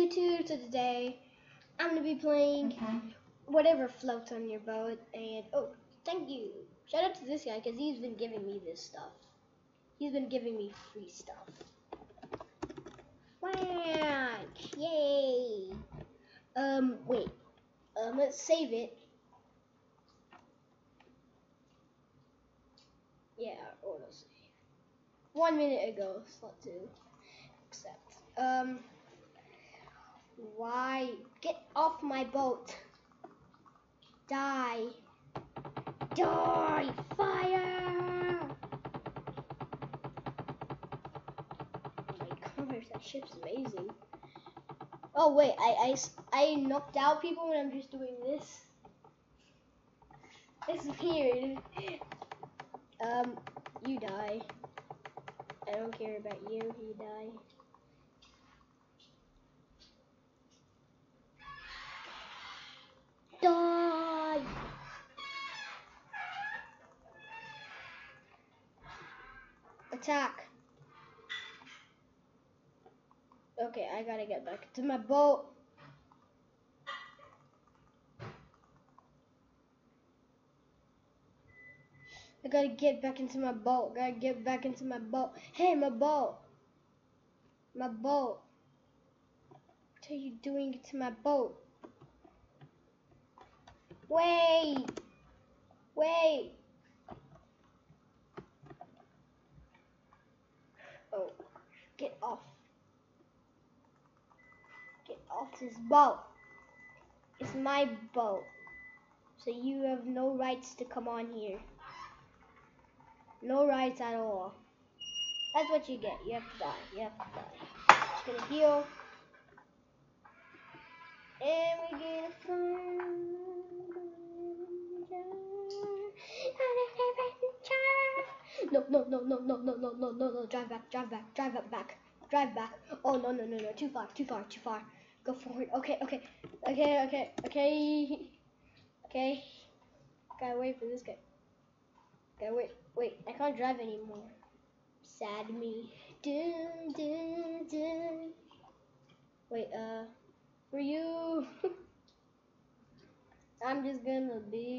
YouTube. So today I'm gonna be playing whatever floats on your boat. And oh, thank you. Shout out to this guy because he's been giving me this stuff. He's been giving me free stuff. Wank! Yay! Wait. Let's save it. Yeah, auto save. 1 minute ago, slot 2. Accept. Why? Get off my boat. Die. Die! Fire! Oh my gosh, that ship's amazing. Oh wait, I knocked out people when I'm just doing this. It's weird. You die. I don't care about you. You die. Die! Attack. Okay, I gotta get back to my boat. I gotta get back into my boat. Gotta get back into my boat. Hey, my boat. My boat. What are you doing to my boat? Wait. Wait. Oh, get off. Get off this boat. It's my boat. So you have no rights to come on here. No rights at all. That's what you get. You have to die. You have to die. Just gonna heal. And we get a fun. No, no, no, no, no, no, no, no, no, no. Drive back, drive back, drive back, drive back. Oh, no, no, no, no. Too far, too far, too far. Go forward. Okay, okay. Okay, okay, okay. Okay. Gotta wait for this guy. Gotta wait. Wait, I can't drive anymore. Sad me. Dun, dun, dun. Wait, for you. I'm just gonna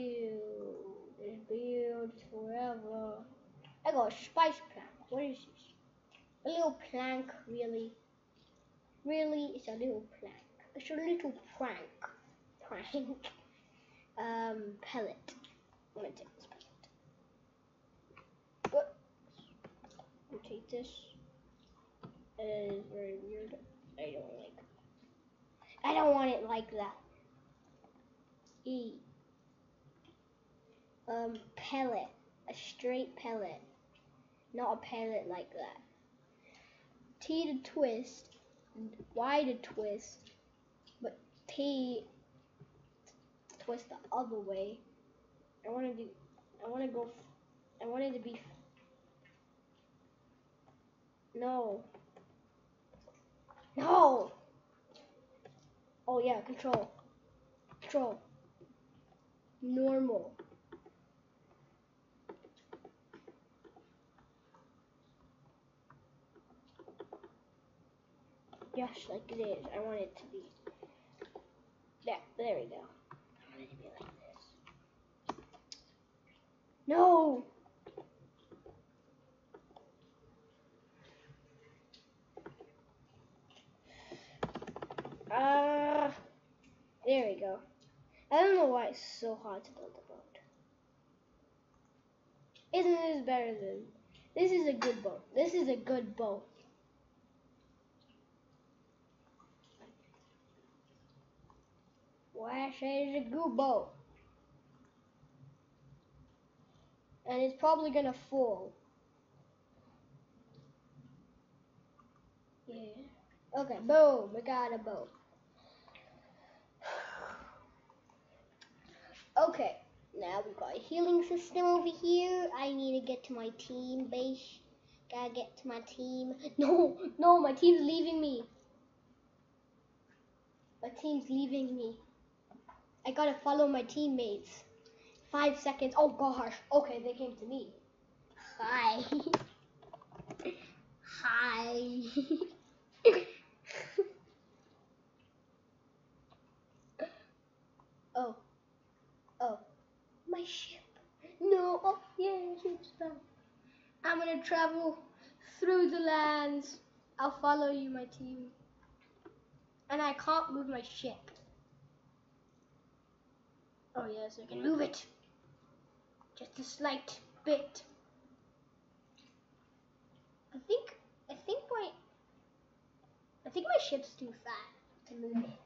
build forever. I got a spice plank. What is this? A little plank, really? Really? It's a little plank. It's a little prank. Prank. Pellet. I'm gonna take this pellet. What? I'm gonna take this. It is very weird. I don't want it like that. Pellet. A straight pellet. Not a pellet like that. T to twist. Y to twist. But T to twist the other way. I want it to be. No. No. Oh yeah, control. Control. Normal. Yes, like it is. I want it to be. Yeah, there we go. I want it to be like this. No! There we go. I don't know why it's so hard to build a boat. Isn't this better than... This is a good boat. This is a good boat. Why I say it's a good boat. And it's probably gonna fall. Yeah. Okay, boom, we got a boat. Okay, now we got a healing system over here. I need to get to my team base. Gotta get to my team. No, no, my team's leaving me. My team's leaving me. I gotta follow my teammates. 5 seconds. Oh gosh. Okay, they came to me. Hi. Hi. stuff. I'm gonna travel through the lands. I'll follow you, my team. And I can't move my ship. Oh yes, I can move it. Just a slight bit. I think my ship's too fat to move it.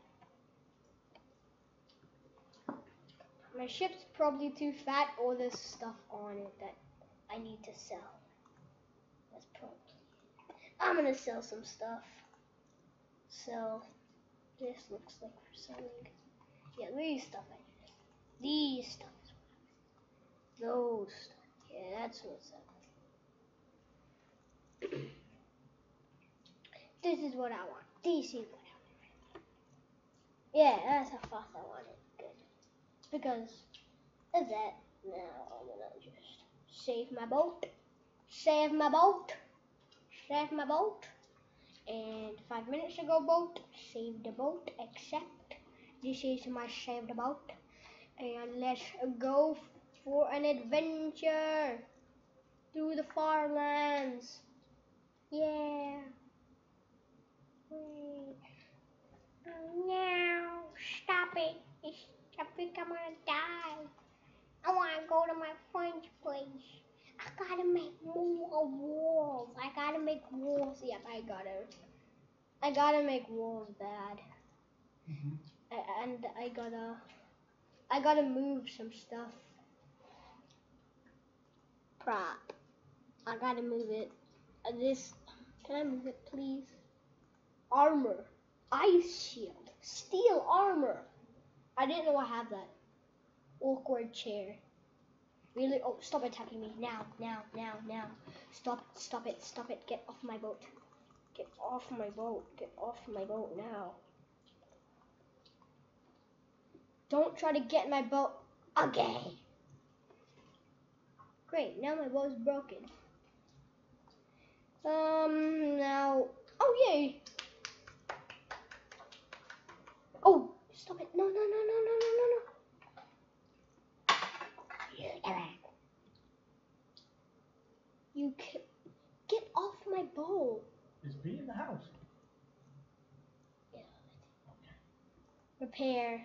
My ship's probably too fat, or there's stuff on it that I need to sell. That's probably. I'm gonna sell some stuff. So this looks like for selling. Yeah, these stuff I need. These stuff. Those stuff. Yeah, that's what's up. This is what I want. This is what I want. Yeah, that's how fast I want it. Good. Because of that, now I'm gonna just save my boat. Save my boat. Save my boat. And 5 minutes ago, boat. Save the boat. Except this is my saved boat. And let's go for an adventure through the farmlands. Yeah. Wait. Oh no, stop it. I think I'm gonna die. I wanna go to my friend's place. I gotta make more walls. I gotta make walls. Yep, I gotta make walls bad. And I gotta move some stuff. Prop. I gotta move it. Can I move it, please? Armor. Ice shield. Steel armor. I didn't know I had that. Awkward chair. Really? Oh, stop attacking me. Now. Stop it. Get off my boat. Get off my boat. Get off my boat now. Don't try to get my boat. Okay. Great, now my boat is broken. Now, oh yay! Oh, stop it! No! You can get off my boat. Is B in the house? Yeah. Okay. Repair.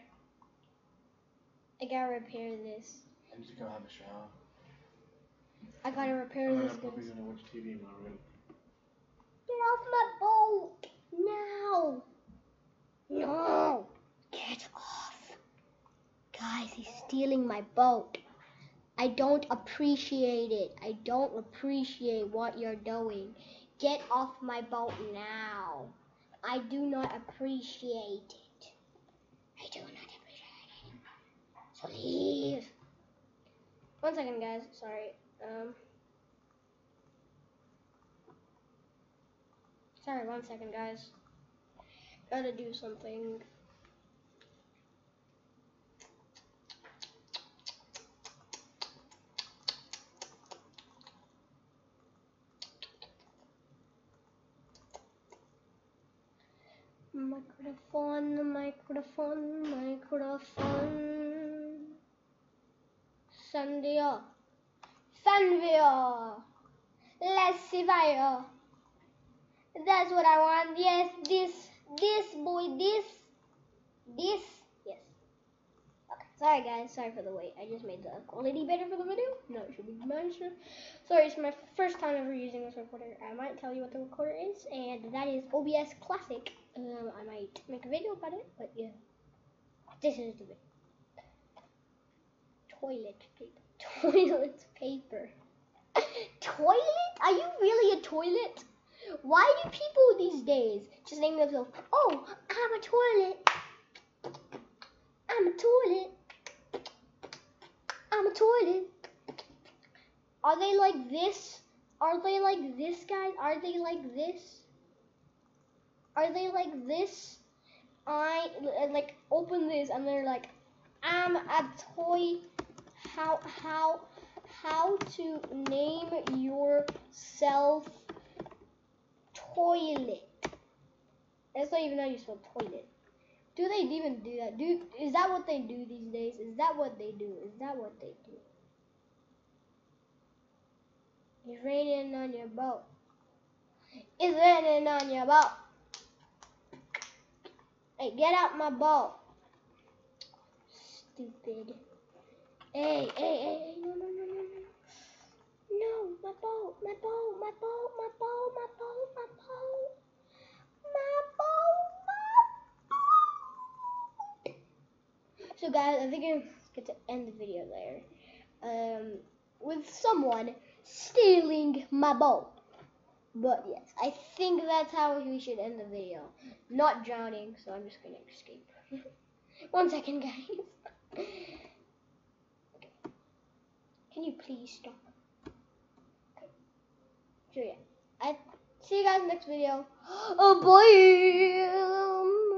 I gotta repair this. I need to go have a shower. I gotta repair this. I'm probably gonna watch TV in my room. Get off my boat now! No! Get off! Guys, he's stealing my boat. I don't appreciate it. I don't appreciate what you're doing. Get off my boat now. I do not appreciate it. I do not appreciate it. So leave. 1 second, guys. Sorry. Sorry, 1 second, guys. Gotta do something. Microphone. Sandia. Let's see fire. That's what I want. Yes, this boy, this. Yes. Okay, sorry guys, sorry for the wait. I just made the quality better for the video. No, it should be mentioned. Sorry, it's my first time ever using this recorder. I might tell you what the recorder is, and that is OBS Classic. I might make a video about it, but yeah. This is the video. Toilet paper. Toilet? Are you really a toilet? Why do people these days just name themselves, oh, I'm a toilet. I'm a toilet. I'm a toilet. Are they like this? Are they like this, guys? Are they like this? Are they like this? I like open this and they're like, I'm a toy. How to name yourself toilet? That's not even how you spell toilet. Do they even do that? Is that what they do these days? Is that what they do? It's raining on your boat. It's raining on your boat. Hey, get out my boat. Stupid. Hey, hey, hey, no, no, no, no, no. No, my boat, my boat, my boat, my boat, my boat, my boat. My boat, my boat. So guys, I think I'm going to end the video there. With someone stealing my boat. But yes, I think that's how we should end the video. Not drowning, so I'm just gonna escape. 1 second, guys. Okay. Can you please stop? Okay. So yeah, I see you guys next video. Oh boy.